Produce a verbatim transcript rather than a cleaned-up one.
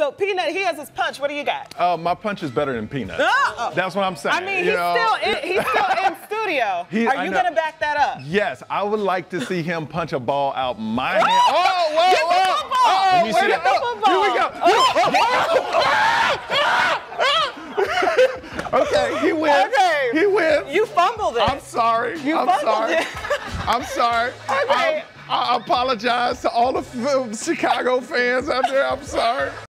So Peanut, he has his punch. What do you got? Uh, my punch is better than Peanut. Oh. That's what I'm saying. I mean, you he's know? still in, he's still in studio. He, Are you going to back that up? Yes, I would like to see him punch a ball out my hand. Oh, whoa, Get whoa. the football. Oh, Let me me see see that. the football. Here we go. Okay, he wins. Okay. He wins. You fumbled it. I'm sorry. You I'm fumbled sorry. it. I'm sorry. Okay. I, I apologize to all the f- Chicago fans out there. I'm sorry.